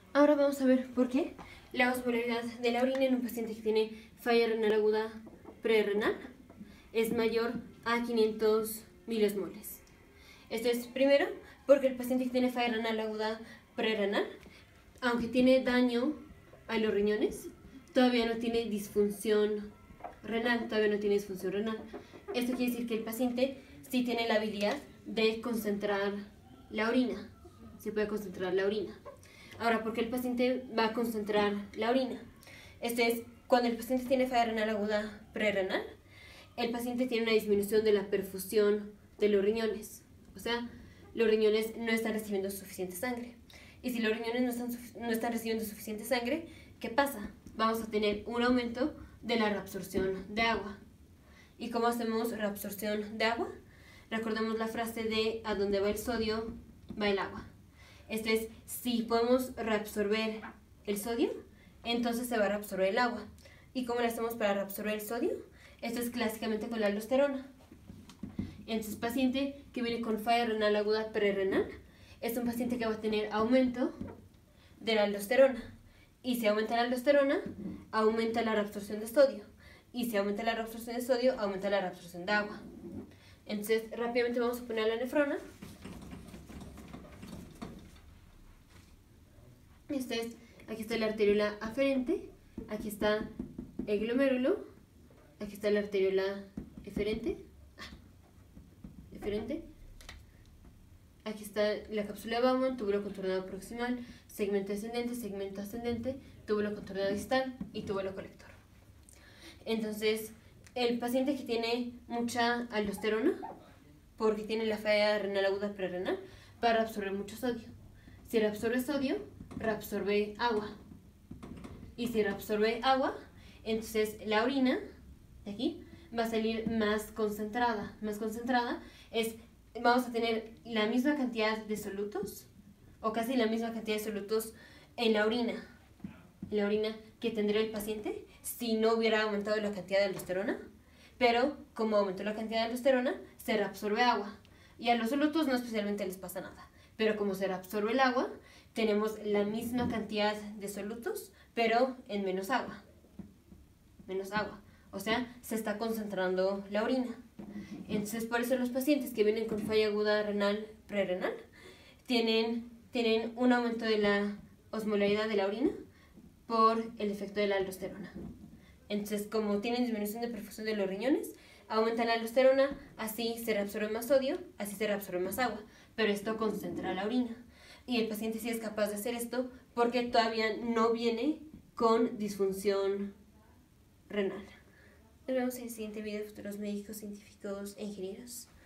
Ahora vamos a ver por qué la osmolaridad de la orina en un paciente que tiene falla renal aguda prerrenal es mayor a 500 miliosmoles. Esto es primero porque el paciente que tiene falla renal aguda prerrenal, aunque tiene daño a los riñones, todavía no tiene disfunción renal, Esto quiere decir que el paciente sí tiene la habilidad de concentrar la orina, se puede concentrar la orina. Ahora, ¿por qué el paciente va a concentrar la orina? Esto es, cuando el paciente tiene falla renal aguda prerrenal, el paciente tiene una disminución de la perfusión de los riñones. O sea, los riñones no están recibiendo suficiente sangre. Y si los riñones no están recibiendo suficiente sangre, ¿qué pasa? Vamos a tener un aumento de la reabsorción de agua. ¿Y cómo hacemos reabsorción de agua? Recordemos la frase de a donde va el sodio, va el agua. Esto es, si podemos reabsorber el sodio, entonces se va a reabsorber el agua. ¿Y cómo lo hacemos para reabsorber el sodio? Esto es clásicamente con la aldosterona. Entonces, paciente que viene con falla renal aguda prerrenal es un paciente que va a tener aumento de la aldosterona. Y si aumenta la aldosterona, aumenta la reabsorción de sodio. Y si aumenta la reabsorción de sodio, aumenta la reabsorción de agua. Entonces, rápidamente vamos a poner la nefrona. Aquí está la arteriola aferente, aquí está el glomérulo, aquí está la arteriola eferente, aquí está la cápsula de Bowman, túbulo contornado proximal, segmento ascendente, túbulo contornado distal y túbulo colector. Entonces, el paciente que tiene mucha aldosterona, porque tiene la falla renal aguda prerrenal, va a reabsorber mucho sodio. Si reabsorbe sodio, reabsorbe agua. Y si reabsorbe agua, entonces la orina de aquí va a salir más concentrada. Vamos a tener la misma cantidad de solutos, o casi la misma cantidad de solutos en la orina que tendría el paciente si no hubiera aumentado la cantidad de aldosterona, pero como aumentó la cantidad de aldosterona, se reabsorbe agua. Y a los solutos no especialmente les pasa nada, pero como se reabsorbe el agua, tenemos la misma cantidad de solutos, pero en menos agua. O sea, se está concentrando la orina. Entonces, por eso los pacientes que vienen con falla aguda renal prerrenal tienen un aumento de la osmolaridad de la orina por el efecto de la aldosterona. Entonces, como tienen disminución de perfusión de los riñones, aumenta la aldosterona, así se reabsorbe más sodio, así se reabsorbe más agua, pero esto concentra la orina. Y el paciente sí es capaz de hacer esto porque todavía no viene con disfunción renal. Nos vemos en el siguiente video de futuros médicos, científicos e ingenieros.